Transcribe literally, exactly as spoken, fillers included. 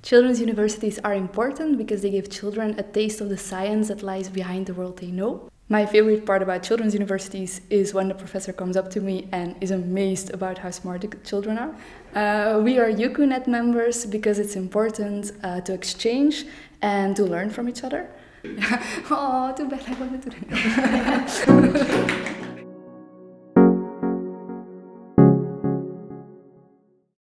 Children's universities are important because they give children a taste of the science that lies behind the world they know. My favorite part about children's universities is when the professor comes up to me and is amazed about how smart the children are. Uh, we are YukuNet members because it's important uh, to exchange and to learn from each other. Oh, too bad I wanted to do that.